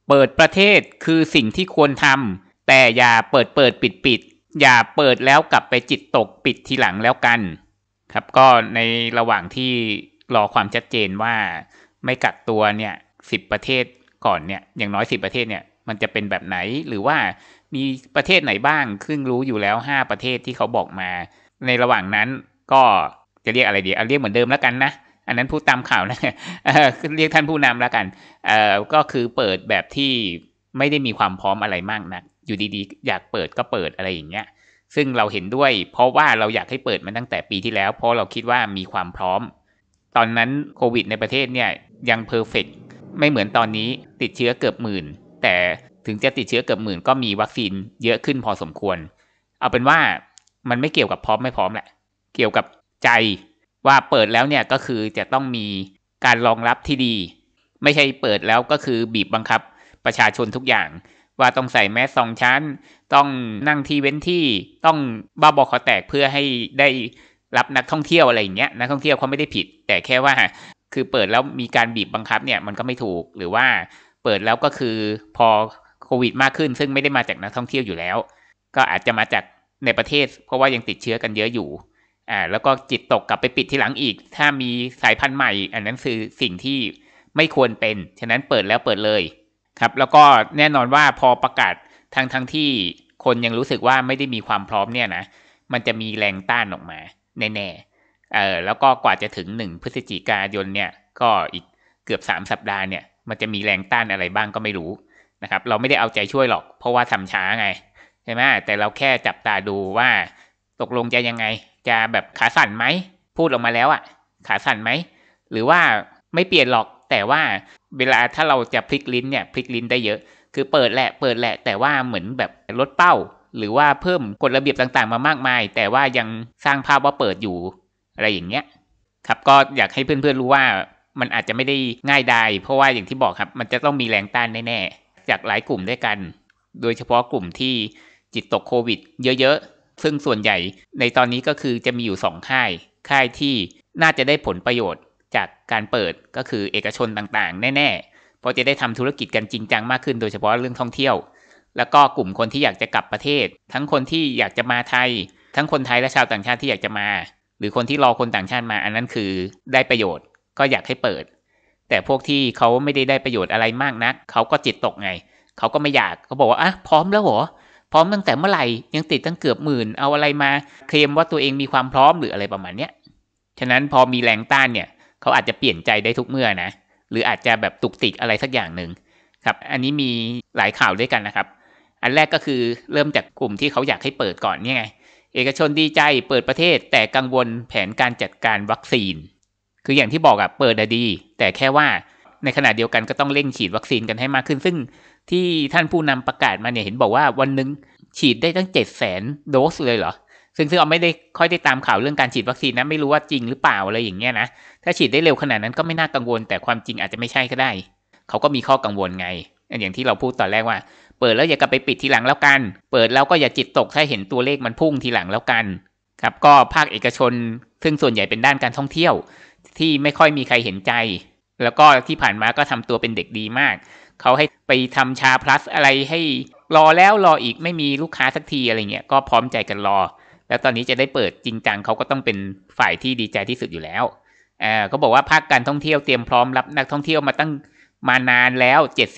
เปิดประเทศคือสิ่งที่ควรทำแต่อย่าเปิดปิดอย่าเปิดแล้วกลับไปจิตตกปิดทีหลังแล้วกันครับก็ในระหว่างที่รอความชัดเจนว่าไม่กักตัวเนี่ย10ประเทศก่อนเนี่ยอย่างน้อย10ประเทศเนี่ยมันจะเป็นแบบไหนหรือว่ามีประเทศไหนบ้างซึ่งรู้อยู่แล้ว5ประเทศที่เขาบอกมาในระหว่างนั้นก็จะเรียกอะไรดีเรียกเหมือนเดิมแล้วกันนะอันนั้นพูดตามข่าวนะเรียกท่านผู้นำแล้วกันก็คือเปิดแบบที่ไม่ได้มีความพร้อมอะไรมากนักอยู่ดีๆอยากเปิดก็เปิดอะไรอย่างเงี้ยซึ่งเราเห็นด้วยเพราะว่าเราอยากให้เปิดมาตั้งแต่ปีที่แล้วเพราะเราคิดว่ามีความพร้อมตอนนั้นโควิดในประเทศเนี่ยยังเพอร์เฟกต์ไม่เหมือนตอนนี้ติดเชื้อเกือบหมื่นแต่ถึงจะติดเชื้อเกือบหมื่นก็มีวัคซีนเยอะขึ้นพอสมควรเอาเป็นว่ามันไม่เกี่ยวกับพร้อมไม่พร้อมแหละเกี่ยวกับใจว่าเปิดแล้วเนี่ยก็คือจะต้องมีการรองรับที่ดีไม่ใช่เปิดแล้วก็คือบีบบังคับประชาชนทุกอย่างว่าต้องใส่แมส2 ชั้นต้องนั่งที่เว้นที่ต้องบ้าบอคอแตกเพื่อให้ได้รับนักท่องเที่ยวอะไรอย่างเงี้ยนักท่องเที่ยวเขาไม่ได้ผิดแต่แค่ว่าคือเปิดแล้วมีการบีบบังคับเนี่ยมันก็ไม่ถูกหรือว่าเปิดแล้วก็คือพอโควิดมากขึ้นซึ่งไม่ได้มาจากนักท่องเที่ยวอยู่แล้วก็อาจจะมาจากในประเทศเพราะว่ายังติดเชื้อกันเยอะอยู่แล้วก็จิตตกกลับไปปิดทีหลังอีกถ้ามีสายพันธุ์ใหม่อันนั้นคือสิ่งที่ไม่ควรเป็นฉะนั้นเปิดแล้วเปิดเลยครับแล้วก็แน่นอนว่าพอประกาศทั้งที่คนยังรู้สึกว่าไม่ได้มีความพร้อมเนี่ยนะมันจะมีแรงต้านออกมาแน่ๆแล้วก็กว่าจะถึง1พฤศจิกายนเนี่ยก็อีกเกือบ3สัปดาห์เนี่ยมันจะมีแรงต้านอะไรบ้างก็ไม่รู้นะครับเราไม่ได้เอาใจช่วยหรอกเพราะว่าทำช้าไงใช่ไหมแต่เราแค่จับตาดูว่าตกลงจะยังไงจะแบบขาสั่นไหมพูดออกมาแล้วขาสั่นไหมหรือว่าไม่เปลี่ยนหรอกแต่ว่าเวลาถ้าเราจะพลิกลิ้นเนี่ยพลิกลิ้นได้เยอะคือเปิดแหละแต่ว่าเหมือนแบบลดเป้าหรือว่าเพิ่มกฎระเบียบต่างๆมามากมายแต่ว่ายังสร้างภาพว่าเปิดอยู่อะไรอย่างเงี้ยครับก็อยากให้เพื่อนๆรู้ว่ามันอาจจะไม่ได้ง่ายดายเพราะว่าอย่างที่บอกครับมันจะต้องมีแรงต้านแน่ๆจากหลายกลุ่มด้วยกันโดยเฉพาะกลุ่มที่จิตตกโควิดเยอะๆซึ่งส่วนใหญ่ในตอนนี้ก็คือจะมีอยู่2ค่ายที่น่าจะได้ผลประโยชน์จากการเปิดก็คือเอกชนต่างๆแน่ๆเพราะจะได้ทำธุรกิจกันจริงจังมากขึ้นโดยเฉพาะเรื่องท่องเที่ยวแล้วก็กลุ่มคนที่อยากจะกลับประเทศทั้งคนที่อยากจะมาไทยทั้งคนไทยและชาวต่างชาติที่อยากจะมาหรือคนที่รอคนต่างชาติมาอันนั้นคือได้ประโยชน์ก็อยากให้เปิดแต่พวกที่เขาไม่ได้ประโยชน์อะไรมากนักเขาก็จิตตกไงเขาก็ไม่อยากเขาบอกว่าพร้อมแล้วเหรอพร้อมตั้งแต่เมื่อไหร่ยังติดตั้งเกือบหมื่นเอาอะไรมาเคลมว่าตัวเองมีความพร้อมหรืออะไรประมาณเนี้ยฉะนั้นพอมีแรงต้านเนี่ยเขาอาจจะเปลี่ยนใจได้ทุกเมื่อนะหรืออาจจะแบบตุกติกอะไรสักอย่างหนึ่งครับอันนี้มีหลายข่าวด้วยกันนะครับอันแรกก็คือเริ่มจากกลุ่มที่เขาอยากให้เปิดก่อนนี่ไงเอกชนดีใจเปิดประเทศแต่กังวลแผนการจัดการวัคซีนคืออย่างที่บอกเปิดดีแต่แค่ว่าในขณะเดียวกันก็ต้องเร่งฉีดวัคซีนกันให้มากขึ้นซึ่งที่ท่านผู้นำประกาศมาเนี่ยเห็นบอกว่าวันนึงฉีดได้ตั้ง 700,000 โดสเลยเหรอซึ่งเราไม่ได้ค่อยได้ตามข่าวเรื่องการฉีดวัคซีนนะไม่รู้ว่าจริงหรือเปล่าอะไรอย่างเงี้ยนะถ้าฉีดได้เร็วขนาดนั้นก็ไม่น่ากังวลแต่ความจริงอาจจะไม่ใช่ก็ได้เขาก็มีข้อกังวลไงอย่างที่เราพูดตอนแรกว่าเปิดแล้วอย่ากลับไปปิดทีหลังแล้วกันเปิดแล้วก็อย่าจิตตกถ้าเห็นตัวเลขมันพุ่งทีหลังแล้วกันครับก็ภาคเอกชนซึ่งส่วนใหญ่เป็นด้านการท่องเที่ยวที่ไม่ค่อยมีใครเห็นใจแล้วก็ที่ผ่านมาก็ทำตัวเป็นเด็กดีมากเขาให้ไปทำชาพลัสอะไรให้รอแล้วรออีกไม่มีลูกค้าสักทีอะไรเงี้ยก็พร้อมใจกันรอแล้วตอนนี้จะได้เปิดจริงจังเขาก็ต้องเป็นฝ่ายที่ดีใจที่สุดอยู่แล้วเขาบอกว่าภาคการท่องเที่ยวเตรียมพร้อมรับนักท่องเที่ยวมานานแล้ว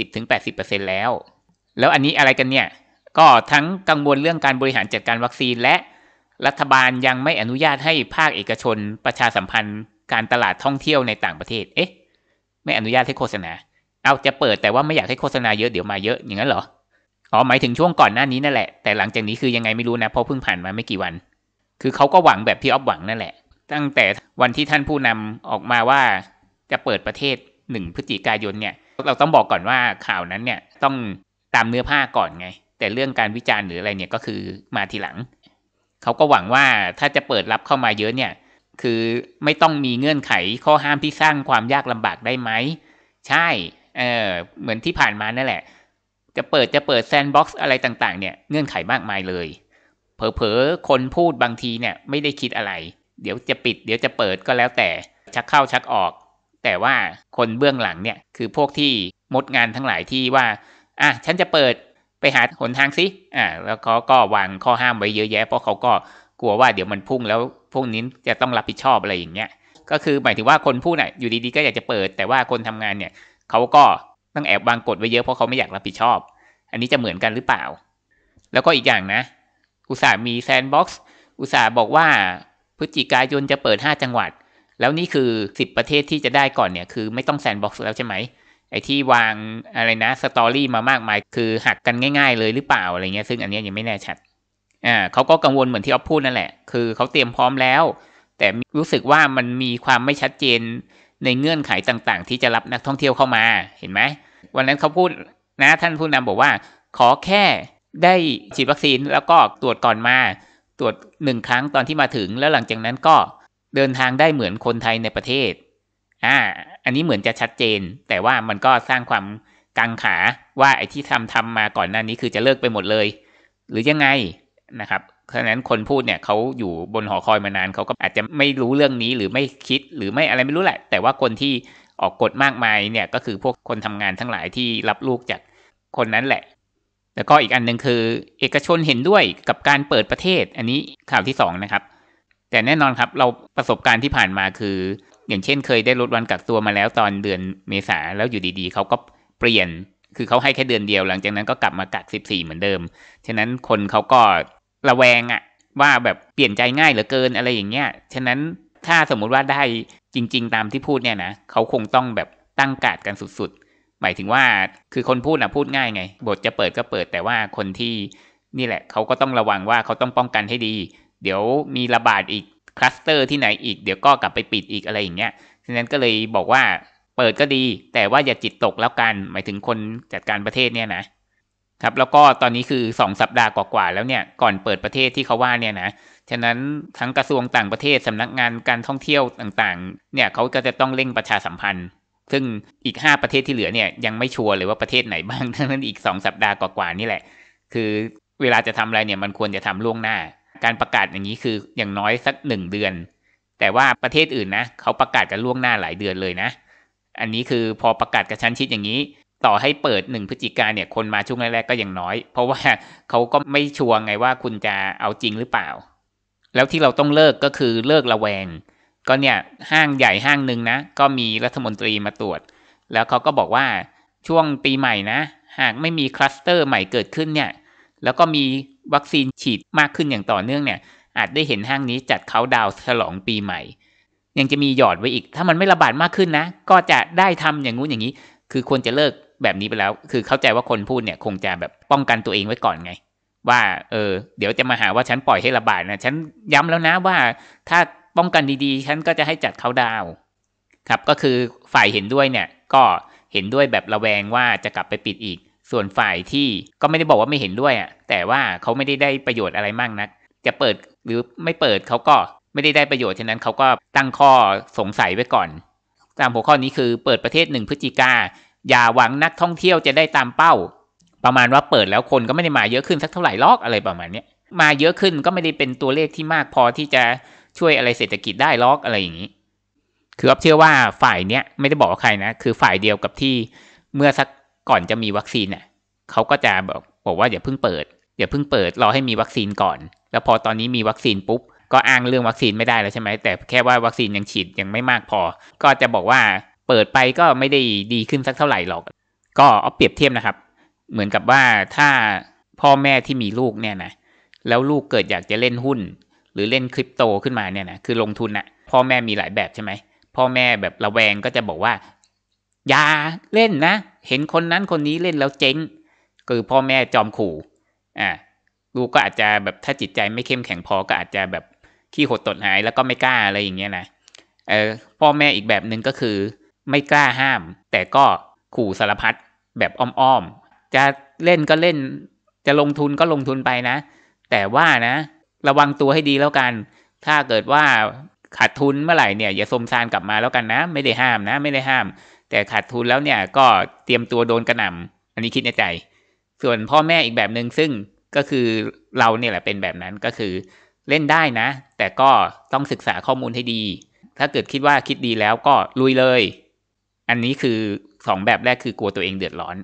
70-80% แล้วอันนี้อะไรกันเนี่ยก็ทั้งกังวลเรื่องการบริหารจัดการวัคซีนและรัฐบาลยังไม่อนุญาตให้ภาคเอกชนประชาสัมพันธ์การตลาดท่องเที่ยวในต่างประเทศไม่อนุญาตให้โฆษณาเอาจะเปิดแต่ว่าไม่อยากให้โฆษณาเยอะเดี๋ยวมาเยอะอย่างนั้นเหรอหมายถึงช่วงก่อนหน้านี้นั่นแหละแต่หลังจากนี้คือยังไงไม่รู้นะเพราะเพิ่งผ่านมาไม่กี่วันคือเขาก็หวังแบบพี่อ๊อฟหวังนั่นแหละตั้งแต่วันที่ท่านผู้นำออกมาว่าจะเปิดประเทศ1พฤศจิกายนเนี่ยเราต้องบอกก่อนว่าข่าวนั้นเนี่ยต้องตามเนื้อผ้าก่อนไงแต่เรื่องการวิจารณ์หรืออะไรเนี่ยก็คือมาทีหลังเขาก็หวังว่าถ้าจะเปิดรับเข้ามาเยอะเนี่ยคือไม่ต้องมีเงื่อนไขข้อห้ามที่สร้างความยากลำบากได้ไหมใช่เหมือนที่ผ่านมานั่นแหละจะเปิดแซนด์บ็อกซ์อะไรต่างๆเนี่ยเงื่อนไขมากมายเลยเผลอๆคนพูดบางทีเนี่ยไม่ได้คิดอะไรเดี๋ยวจะปิดเดี๋ยวจะเปิดก็แล้วแต่ชักเข้าชักออกแต่ว่าคนเบื้องหลังเนี่ยคือพวกที่มดงานทั้งหลายที่ว่าฉันจะเปิดไปหาหนทางสิแล้วเขาก็วางข้อห้ามไว้เยอะแยะเพราะเขาก็กลัวว่าเดี๋ยวมันพุ่งแล้วพวกนี้จะต้องรับผิดชอบอะไรอย่างเงี้ยก็คือหมายถึงว่าคนพูดอยู่ดีๆก็อยากจะเปิดแต่ว่าคนทำงานเนี่ยเขาก็ต้องแอบวางกฎไว้เยอะเพราะเขาไม่อยากรับผิดชอบอันนี้จะเหมือนกันหรือเปล่าแล้วก็อีกอย่างนะอุตส่าห์มีแซนด์บ็อกซ์อุตส่าห์บอกว่าพฤศจิกายนจะเปิด5จังหวัดแล้วนี่คือ10ประเทศที่จะได้ก่อนเนี่ยคือไม่ต้องแซนด์บ็อกซ์แล้วใช่ไหมไอ้ที่วางอะไรนะสตอรี่มามากมายคือหักกันง่ายๆเลยหรือเปล่าอะไรเงี้ยซึ่งอันนี้ยังไม่แน่ชัดเขาก็กังวลเหมือนที่อ๊อฟพูดนั่นแหละคือเขาเตรียมพร้อมแล้วแต่รู้สึกว่ามันมีความไม่ชัดเจนในเงื่อนไขต่างๆที่จะรับนักท่องเที่ยวเข้ามาเห็นไหมวันนั้นเขาพูดนะท่านผู้นำบอกว่าขอแค่ได้ฉีดวัคซีนแล้วก็ตรวจก่อนมาตรวจ1ครั้งตอนที่มาถึงแล้วหลังจากนั้นก็เดินทางได้เหมือนคนไทยในประเทศอันนี้เหมือนจะชัดเจนแต่ว่ามันก็สร้างความกังขาว่าไอ้ที่ทำมาก่อนหน้านี้คือจะเลิกไปหมดเลยหรือยังไงนะครับเพราะฉะนั้นคนพูดเนี่ยเขาอยู่บนหอคอยมานานเขาก็อาจจะไม่รู้เรื่องนี้หรือไม่คิดหรือไม่อะไรไม่รู้แหละแต่ว่าคนที่ออกกฎมากมายเนี่ยก็คือพวกคนทำงานทั้งหลายที่รับลูกจากคนนั้นแหละแล้วก็อีกอันนึงคือเอกชนเห็นด้วยกับการเปิดประเทศอันนี้ข่าวที่2นะครับแต่แน่นอนครับเราประสบการณ์ที่ผ่านมาคืออย่างเช่นเคยได้ลดวันกักตัวมาแล้วตอนเดือนเมษาแล้วอยู่ดีๆเขาก็เปลี่ยนคือเขาให้แค่เดือนเดียวหลังจากนั้นก็กลับมากัก14เหมือนเดิมฉะนั้นคนเขาก็ระแวงว่าแบบเปลี่ยนใจง่ายเหลือเกินอะไรอย่างเงี้ยฉะนั้นถ้าสมมุติว่าได้จริงๆตามที่พูดเนี่ยนะเขาคงต้องแบบตั้งการ์ดกันสุดๆหมายถึงว่าคือคนพูดพูดง่ายไงบทจะเปิดก็เปิดแต่ว่าคนที่นี่แหละเขาก็ต้องระวังว่าเขาต้องป้องกันให้ดีเดี๋ยวมีระบาดอีกคลัสเตอร์ที่ไหนอีกเดี๋ยวก็กลับไปปิดอีกอะไรอย่างเงี้ยฉะนั้นก็เลยบอกว่าเปิดก็ดีแต่ว่าอย่าจิตตกแล้วกันหมายถึงคนจัดการประเทศเนี่ยนะครับแล้วก็ตอนนี้คือ2สัปดาห์กว่าๆแล้วเนี่ยก่อนเปิดประเทศที่เขาว่าเนี่ยนะฉะนั้นทั้งกระทรวงต่างประเทศสำนักงานการท่องเที่ยวต่างๆเนี่ยเขาก็จะต้องเร่งประชาสัมพันธ์ซึ่งอีก5ประเทศที่เหลือเนี่ยยังไม่ชัวร์เลยว่าประเทศไหนบ้างทั้งนั้นอีก2สัปดาห์กว่าๆนี่แหละคือเวลาจะทำอะไรเนี่ยมันควรจะทำล่วงหน้าการประกาศอย่างนี้คืออย่างน้อยสัก1เดือนแต่ว่าประเทศอื่นนะเขาประกาศกันล่วงหน้าหลายเดือนเลยนะอันนี้คือพอประกาศกระชั้นชิดอย่างนี้ต่อให้เปิด1พฤศจิกายนเนี่ยคนมาช่วงแรกๆก็ยังน้อยเพราะว่าเขาก็ไม่ชัวร์ไงว่าคุณจะเอาจริงหรือเปล่าแล้วที่เราต้องเลิกก็คือเลิกระแวงก็เนี่ยห้างใหญ่ห้างนึงนะก็มีรัฐมนตรีมาตรวจแล้วเขาก็บอกว่าช่วงปีใหม่นะหากไม่มีคลัสเตอร์ใหม่เกิดขึ้นเนี่ยแล้วก็มีวัคซีนฉีดมากขึ้นอย่างต่อเนื่องเนี่ยอาจได้เห็นห้างนี้จัดเค้าดาวน์ฉลองปีใหม่ยังจะมีหยอดไว้อีกถ้ามันไม่ระบาดมากขึ้นนะก็จะได้ทำอย่างงู้นอย่างนี้คือควรจะเลิกแบบนี้ไปแล้วคือเข้าใจว่าคนพูดเนี่ยคงจะแบบป้องกันตัวเองไว้ก่อนไงว่าเดี๋ยวจะมาหาว่าฉันปล่อยให้ระบาดนะฉันย้ำแล้วนะว่าถ้าป้องกันดีๆฉันก็จะให้จัดเค้าดาวน์ครับก็คือฝ่ายเห็นด้วยเนี่ยก็เห็นด้วยแบบระแวงว่าจะกลับไปปิดอีกส่วนฝ่ายที่ก็ไม่ได้บอกว่าไม่เห็นด้วยแต่ว่าเขาไม่ได้ประโยชน์อะไรมากนักจะเปิดหรือไม่เปิดเขาก็ไม่ได้ประโยชน์ฉะนั้นเขาก็ตั้งข้อสงสัยไว้ก่อนตามหัวข้อนี้คือเปิดประเทศ1พฤศจิกาอย่าหวังนักท่องเที่ยวจะได้ตามเป้าประมาณว่าเปิดแล้วคนก็ไม่ได้มาเยอะขึ้นสักเท่าไหร่ลอกอะไรประมาณนี้มาเยอะขึ้นก็ไม่ได้เป็นตัวเลขที่มากพอที่จะช่วยอะไรเศรษฐกิจได้ลอกอะไรอย่างนี้คืออ๊อฟเชื่อว่าฝ่ายเนี้ยไม่ได้บอกว่าใครนะคือฝ่ายเดียวกับที่เมื่อสักก่อนจะมีวัคซีนเขาก็จะบอกว่าอย่าเพิ่งเปิดรอให้มีวัคซีนก่อนแล้วพอตอนนี้มีวัคซีนปุ๊บก็อ้างเรื่องวัคซีนไม่ได้แล้วใช่ไหมแต่แค่ว่าวัคซีนยังฉีดยังไม่มากพอก็จะบอกว่าเปิดไปก็ไม่ได้ดีขึ้นสักเท่าไหร่หรอกก็เอาเปรียบเทียบนะครับเหมือนกับว่าถ้าพ่อแม่ที่มีลูกเนี่ยนะแล้วลูกเกิดอยากจะเล่นหุ้นหรือเล่นคริปโตขึ้นมาเนี่ยนะคือลงทุนพ่อแม่มีหลายแบบใช่ไหมพ่อแม่แบบระแวงก็จะบอกว่าอย่าเล่นนะเห็นคนนั้นคนนี้เล่นแล้วเจ๊งคือพ่อแม่จอมขู่ลูกก็อาจจะแบบถ้าจิตใจไม่เข้มแข็งพอก็อาจจะแบบขี้หดตดหายแล้วก็ไม่กล้าอะไรอย่างเงี้ยนะพ่อแม่อีกแบบนึงก็คือไม่กล้าห้ามแต่ก็ขู่สารพัดแบบอ้อมๆจะเล่นก็เล่นจะลงทุนก็ลงทุนไปนะแต่ว่านะระวังตัวให้ดีแล้วกันถ้าเกิดว่าขาดทุนเมื่อไหร่เนี่ยอย่าสมซานกลับมาแล้วกันนะไม่ได้ห้ามนะไม่ได้ห้ามแต่ขาดทุนแล้วเนี่ยก็เตรียมตัวโดนกระหน่ำอันนี้คิดในใจส่วนพ่อแม่อีกแบบนึงซึ่งก็คือเราเนี่ยแหละเป็นแบบนั้นก็คือเล่นได้นะแต่ก็ต้องศึกษาข้อมูลให้ดีถ้าเกิดคิดว่าคิดดีแล้วก็ลุยเลยอันนี้คือ2แบบแรกคือกลัวตัวเองเดือดร้อน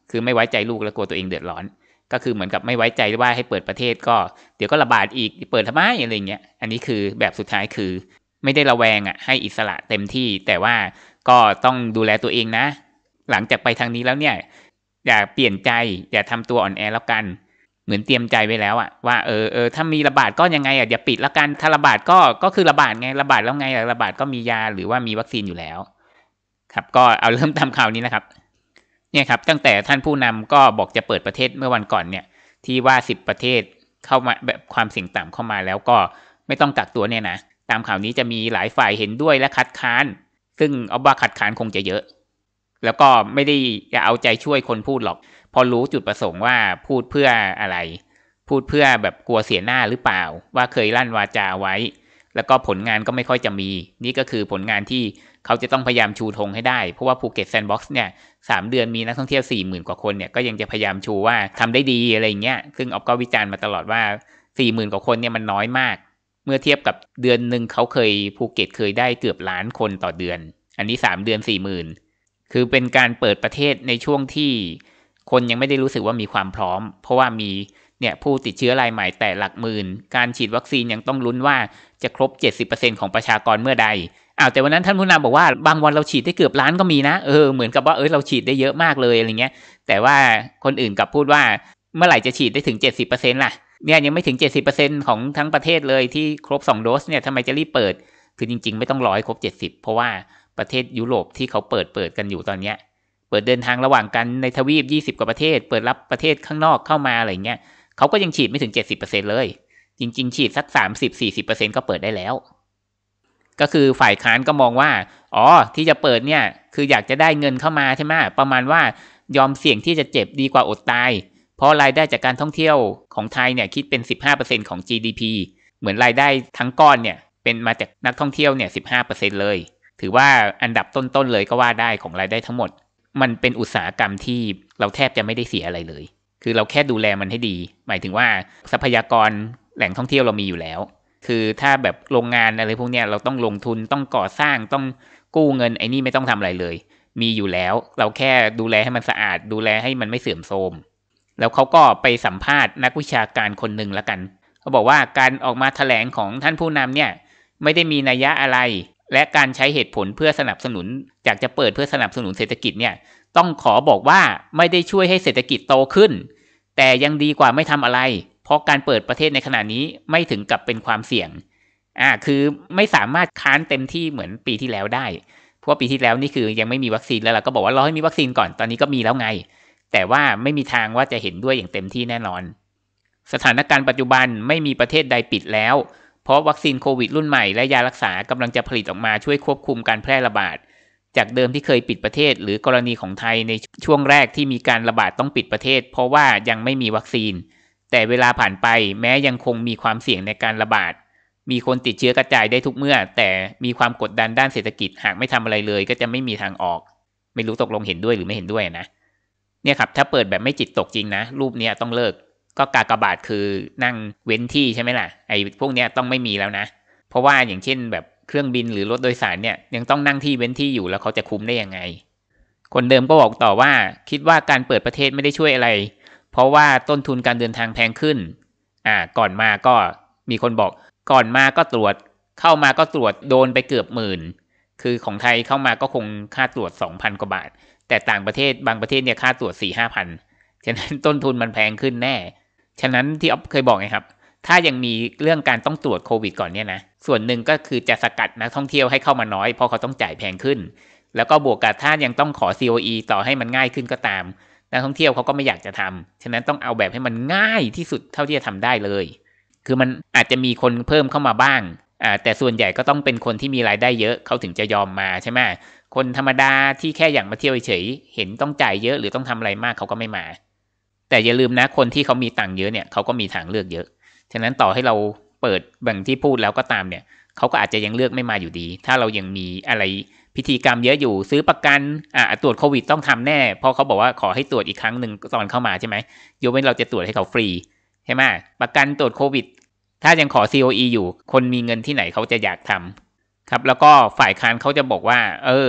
คือไม่ไว้ใจลูกแล้วกลัวตัวเองเดือดร้อนก็คือเหมือนกับไม่ไว้ใจว่าให้เปิดประเทศก็เดี๋ยวก็ระบาดอีกเปิดทำไมอะไรเงี้ยอันนี้คือแบบสุดท้ายคือไม่ได้ระแวงให้อิสระเต็มที่แต่ว่าก็ต้องดูแลตัวเองนะหลังจากไปทางนี้แล้วเนี่ยอย่าเปลี่ยนใจอย่าทำตัวอ่อนแอแล้วกันเหมือนเตรียมใจไว้แล้วว่าถ้ามีระบาดก็ยังไงอย่าปิดแล้วกันถ้าระบาดก็คือระบาดไงระบาดแล้วไงระบาดก็มียาหรือว่ามีวัคซีนอยู่แล้วครับก็เอาเริ่มตามข่าวนี้นะครับเนี่ยครับตั้งแต่ท่านผู้นำก็บอกจะเปิดประเทศเมื่อวันก่อนเนี่ยที่ว่า10ประเทศเข้ามาแบบความเสี่ยงต่ำเข้ามาแล้วก็ไม่ต้องกักตัวเนี่ยนะตามข่าวนี้จะมีหลายฝ่ายเห็นด้วยและคัดค้านซึ่งเอาว่าคัดค้านคงจะเยอะแล้วก็ไม่ได้จะเอาใจช่วยคนพูดหรอกพอรู้จุดประสงค์ว่าพูดเพื่ออะไรพูดเพื่อแบบกลัวเสียหน้าหรือเปล่าว่าเคยลั่นวาจาไว้แล้วก็ผลงานก็ไม่ค่อยจะมีนี่ก็คือผลงานที่เขาจะต้องพยายามชูธงให้ได้เพราะว่าภูเก็ตแซนด์บ็อกซ์เนี่ย3 เดือนมีนักท่องเที่ยว 40,000 กว่าคนเนี่ยก็ยังจะพยายามชูว่าทำได้ดีอะไรเงี้ยซึ่งออฟก็วิจารณ์มาตลอดว่า 40,000 กว่าคนเนี่ยมันน้อยมากเมื่อเทียบกับเดือนนึงเขาเคยภูเก็ตเคยได้เกือบล้านคนต่อเดือนอันนี้3 เดือน 40,000 คือเป็นการเปิดประเทศในช่วงที่คนยังไม่ได้รู้สึกว่ามีความพร้อมเพราะว่ามีเนี่ยผู้ติดเชื้อรายใหม่แต่หลักหมื่นการฉีดวัคซีนยังต้องลุ้นว่าจะครบ 70% ของประชากรเมื่อใดแต่วันนั้นท่านผู้นำบอกว่าบางวันเราฉีดได้เกือบล้านก็มีนะเหมือนกับว่าเราฉีดได้เยอะมากเลยอะไรเงี้ยแต่ว่าคนอื่นกลับพูดว่าเมื่อไหร่จะฉีดได้ถึง 70% ล่ะเนี่ยยังไม่ถึง 70% ของทั้งประเทศเลยที่ครบ2โดสเนี่ยทำไมจะรีบเปิดคือจริงๆไม่ต้องรอให้ครบ70เพราะว่าประเทศยุโรปที่เขาเปิดกันอยู่ตอนเนี้ยเปิดเดินทางระหว่างกันในทวีป20กว่าประเทศเปิดรับประเทศข้างนอกเข้ามาอะไรเงี้ยเขาก็ยังฉีดไม่ถึง 70% เลยจริงๆฉีดสัก 30-40% ก็เปิดได้แล้วก็คือฝ่ายค้านก็มองว่าที่จะเปิดเนี่ยคืออยากจะได้เงินเข้ามาใช่ไหมประมาณว่ายอมเสี่ยงที่จะเจ็บดีกว่าอดตายเพราะรายได้จากการท่องเที่ยวของไทยเนี่ยคิดเป็น 15% ของ GDP เหมือนรายได้ทั้งก้อนเนี่ยเป็นมาจากนักท่องเที่ยวเนี่ย 15% เลยถือว่าอันดับต้นๆเลยก็ว่าได้ของรายได้ทั้งหมดมันเป็นอุตสาหกรรมที่เราแทบจะไม่ได้เสียอะไรเลยคือเราแค่ดูแลมันให้ดีหมายถึงว่าทรัพยากรแหล่งท่องเที่ยวเรามีอยู่แล้วคือถ้าแบบโรงงานอะไรพวกเนี้ยเราต้องลงทุนต้องก่อสร้างต้องกู้เงินไอ้นี่ไม่ต้องทำอะไรเลยมีอยู่แล้วเราแค่ดูแลให้มันสะอาดดูแลให้มันไม่เสื่อมโทรมแล้วเขาก็ไปสัมภาษณ์นักวิชาการคนหนึ่งละกันเขาบอกว่าการออกมาแถลงของท่านผู้นำเนี่ยไม่ได้มีนัยยะอะไรและการใช้เหตุผลเพื่อสนับสนุนอยากจะเปิดเพื่อสนับสนุนเศรษฐกิจเนี่ยต้องขอบอกว่าไม่ได้ช่วยให้เศรษฐกิจโตขึ้นแต่ยังดีกว่าไม่ทำอะไรเพราะการเปิดประเทศในขณะนี้ไม่ถึงกับเป็นความเสี่ยงคือไม่สามารถค้านเต็มที่เหมือนปีที่แล้วได้เพราะปีที่แล้วนี่คือยังไม่มีวัคซีนแล้วเราก็บอกว่ารอให้มีวัคซีนก่อนตอนนี้ก็มีแล้วไงแต่ว่าไม่มีทางว่าจะเห็นด้วยอย่างเต็มที่แน่นอนสถานการณ์ปัจจุบันไม่มีประเทศใดปิดแล้วเพราะวัคซีนโควิดรุ่นใหม่และยารักษากำลังจะผลิตออกมาช่วยควบคุมการแพร่ระบาดจากเดิมที่เคยปิดประเทศหรือกรณีของไทยในช่วงแรกที่มีการระบาดต้องปิดประเทศเพราะว่ายังไม่มีวัคซีนแต่เวลาผ่านไปแม้ยังคงมีความเสี่ยงในการระบาดมีคนติดเชื้อกระจายได้ทุกเมื่อแต่มีความกดดันด้านเศรษฐกิจหากไม่ทำอะไรเลยก็จะไม่มีทางออกไม่รู้ตกลงเห็นด้วยหรือไม่เห็นด้วยนะเนี่ยครับถ้าเปิดแบบไม่จิตตกจริงนะรูปนี้ต้องเลิกก็กากบาทคือนั่งเว้นที่ใช่ไหมล่ะไอ้พวกเนี้ยต้องไม่มีแล้วนะเพราะว่าอย่างเช่นแบบเครื่องบินหรือรถโดยสารเนี่ยยังต้องนั่งที่เว้นที่อยู่แล้วเขาจะคุมได้ยังไงคนเดิมก็บอกต่อว่าคิดว่าการเปิดประเทศไม่ได้ช่วยอะไรเพราะว่าต้นทุนการเดินทางแพงขึ้นก่อนมาก็มีคนบอกก่อนมาก็ตรวจเข้ามาก็ตรวจโดนไปเกือบหมื่นคือของไทยเข้ามาก็คงค่าตรวจ 2,000 กว่าบาทแต่ต่างประเทศบางประเทศเนี่ยค่าตรวจ 4-5,000 ฉะนั้นต้นทุนมันแพงขึ้นแน่ฉะนั้นที่อ๊อฟเคยบอกไงครับถ้ายังมีเรื่องการต้องตรวจโควิดก่อนเนี่ยนะส่วนหนึ่งก็คือจะสกัดนักท่องเที่ยวให้เข้ามาน้อยเพราะเขาต้องจ่ายแพงขึ้นแล้วก็บวกกับถ้ายังต้องขอ COE ต่อให้มันง่ายขึ้นก็ตามนักท่องเที่ยวเขาก็ไม่อยากจะทำฉะนั้นต้องเอาแบบให้มันง่ายที่สุดเท่าที่จะทำได้เลยคือมันอาจจะมีคนเพิ่มเข้ามาบ้างแต่ส่วนใหญ่ก็ต้องเป็นคนที่มีรายได้เยอะเขาถึงจะยอมมาใช่ไหมคนธรรมดาที่แค่อยากมาเที่ยวเฉยเห็นต้องจ่ายเยอะหรือต้องทำอะไรมากเขาก็ไม่มาแต่อย่าลืมนะคนที่เขามีตังค์เยอะเนี่ยเขาก็มีทางเลือกเยอะฉะนั้นต่อให้เราเปิดแบบที่พูดแล้วก็ตามเนี่ยเขาก็อาจจะยังเลือกไม่มาอยู่ดีถ้าเรายังมีอะไรพิธีกรรมเยอะอยู่ซื้อประกันตรวจโควิดต้องทำแน่เพราะเขาบอกว่าขอให้ตรวจอีกครั้งหนึ่งตอนเข้ามาใช่ไหมยกเว้นเราจะตรวจให้เขาฟรีใช่ไหมประกันตรวจโควิดถ้ายังขอ COE อยู่คนมีเงินที่ไหนเขาจะอยากทำครับแล้วก็ฝ่ายค้านเขาจะบอกว่า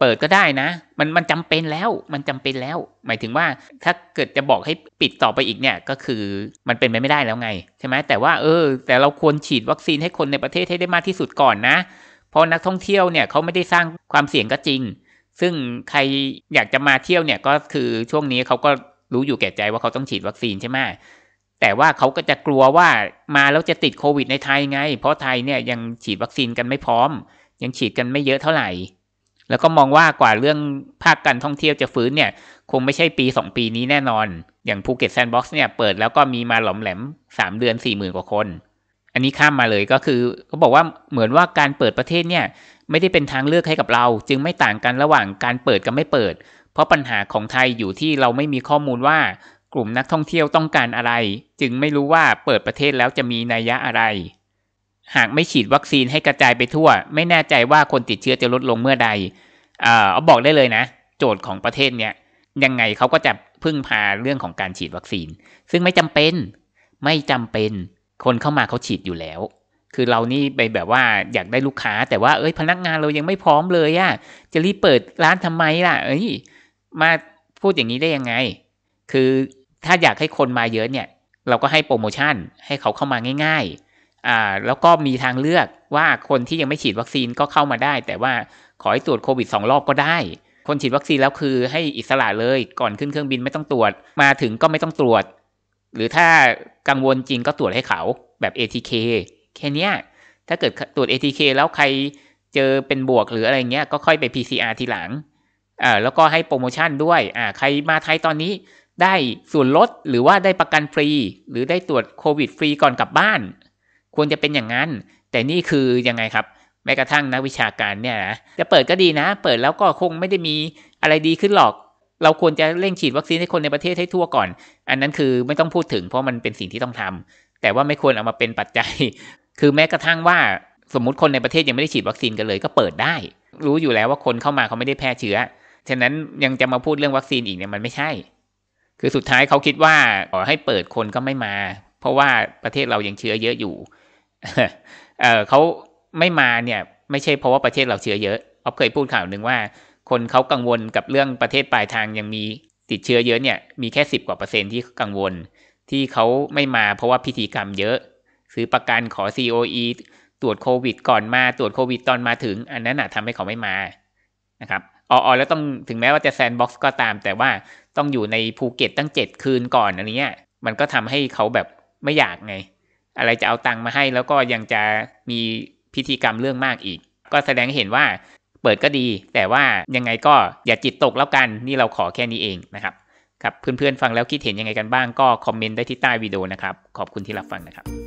เปิดก็ได้นะมันจำเป็นแล้วหมายถึงว่าถ้าเกิดจะบอกให้ปิดต่อไปอีกเนี่ยก็คือมันเป็นไปไม่ได้แล้วไงใช่ไหมแต่ว่าแต่เราควรฉีดวัคซีนให้คนในประเทศให้ได้มากที่สุดก่อนนะเพราะนักท่องเที่ยวเนี่ยเขาไม่ได้สร้างความเสี่ยงก็จริงซึ่งใครอยากจะมาเที่ยวเนี่ยก็คือช่วงนี้เขาก็รู้อยู่แก่ใจว่าเขาต้องฉีดวัคซีนใช่ไหมแต่ว่าเขาก็จะกลัวว่ามาแล้วจะติดโควิดในไทยไงเพราะไทยเนี่ยยังฉีดวัคซีนกันไม่พร้อมยังฉีดกันไม่เยอะเท่าไหร่แล้วก็มองว่ากว่าเรื่องภาคการท่องเที่ยวจะฟื้นเนี่ยคงไม่ใช่ปี2ปีนี้แน่นอนอย่างภูเก็ตแซนด์บ็อกซ์เนี่ยเปิดแล้วก็มีมาหลอมแหลม3เดือน 40,000 กว่าคนอันนี้ข้ามมาเลยก็คือเขาบอกว่าเหมือนว่าการเปิดประเทศเนี่ยไม่ได้เป็นทางเลือกให้กับเราจึงไม่ต่างกันระหว่างการเปิดกับไม่เปิดเพราะปัญหาของไทยอยู่ที่เราไม่มีข้อมูลว่ากลุ่มนักท่องเที่ยวต้องการอะไรจึงไม่รู้ว่าเปิดประเทศแล้วจะมีนัยยะอะไรหากไม่ฉีดวัคซีนให้กระจายไปทั่วไม่แน่ใจว่าคนติดเชื้อจะลดลงเมื่อใดเอาบอกได้เลยนะโจทย์ของประเทศเนี้ยยังไงเขาก็จะพึ่งพาเรื่องของการฉีดวัคซีนซึ่งไม่จำเป็นคนเข้ามาเขาฉีดอยู่แล้วคือเรานี่ไปแบบว่าอยากได้ลูกค้าแต่ว่าพนักงานเรายังไม่พร้อมเลยจะรีบเปิดร้านทำไมล่ะมาพูดอย่างนี้ได้ยังไงคือถ้าอยากให้คนมาเยอะเนี่ยเราก็ให้โปรโมชั่นให้เขาเข้ามาง่ายๆแล้วก็มีทางเลือกว่าคนที่ยังไม่ฉีดวัคซีนก็เข้ามาได้แต่ว่าขอให้ตรวจโควิด2รอบก็ได้คนฉีดวัคซีนแล้วคือให้อิสระเลยก่อนขึ้นเครื่องบินไม่ต้องตรวจมาถึงก็ไม่ต้องตรวจหรือถ้ากังวลจริงก็ตรวจให้เขาแบบ ATK แค่นี้ถ้าเกิดตรวจ ATK แล้วใครเจอเป็นบวกหรืออะไรเงี้ยก็ค่อยไป PCR ทีหลังแล้วก็ให้โปรโมชั่นด้วยใครมาไทยตอนนี้ได้ส่วนลดหรือว่าได้ประกันฟรีหรือได้ตรวจโควิดฟรีก่อนกลับบ้านควรจะเป็นอย่างนั้นแต่นี่คือยังไงครับแม้กระทั่งนักวิชาการเนี่ยนะจะเปิดก็ดีนะเปิดแล้วก็คงไม่ได้มีอะไรดีขึ้นหรอกเราควรจะเร่งฉีดวัคซีนให้คนในประเทศให้ทั่วก่อนอันนั้นคือไม่ต้องพูดถึงเพราะมันเป็นสิ่งที่ต้องทำแต่ว่าไม่ควรเอามาเป็นปัจจัยคือแม้กระทั่งว่าสมมุติคนในประเทศยังไม่ได้ฉีดวัคซีนกันเลยก็เปิดได้รู้อยู่แล้วว่าคนเข้ามาเขาไม่ได้แพร่เชื้อฉะนั้นยังจะมาพูดเรื่องวัคซีนอีกเนี่ยมันไม่ใช่คือสุดท้ายเขาคิดว่าขอให้เปิดคนก็ไม่มาเพราะว่าประเทศเรายังเชื้อเยอะอยู่ เขาไม่มาเนี่ยไม่ใช่เพราะว่าประเทศเราเชื้อเยอะอ๊อฟเคยพูดข่าวหนึ่งว่าคนเขากังวลกับเรื่องประเทศปลายทางยังมีติดเชื้อเยอะเนี่ยมีแค่10%กว่าที่กังวลที่เขาไม่มาเพราะว่าพิธีกรรมเยอะซื้อประกันขอ COE ตรวจโควิดก่อนมาตรวจโควิดตอนมาถึงอันนั้นทำให้เขาไม่มานะครับแล้วต้องถึงแม้ว่าจะแซนด์บ็อกซ์ก็ตามแต่ว่าต้องอยู่ในภูเก็ตตั้ง7 คืนก่อนอะไรเงี้ยมันก็ทำให้เขาแบบไม่อยากไงอะไรจะเอาตังค์มาให้แล้วก็ยังจะมีพิธีกรรมเรื่องมากอีกก็แสดงให้เห็นว่าเปิดก็ดีแต่ว่ายังไงก็อย่าจิตตกแล้วกันนี่เราขอแค่นี้เองนะครับครับเพื่อนๆฟังแล้วคิดเห็นยังไงกันบ้างก็คอมเมนต์ได้ที่ใต้วิดีโอนะครับขอบคุณที่รับฟังนะครับ